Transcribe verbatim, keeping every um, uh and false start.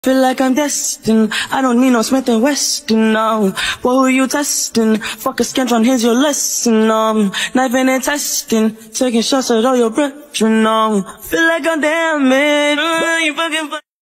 Feel like I'm destined, I don't need no Smith and Weston, no. What who you testing? Fuck a scantron, here's your lesson, um. Knifing and testing, taking shots at all your brethren, um. Feel like I'm damaged, but you fucking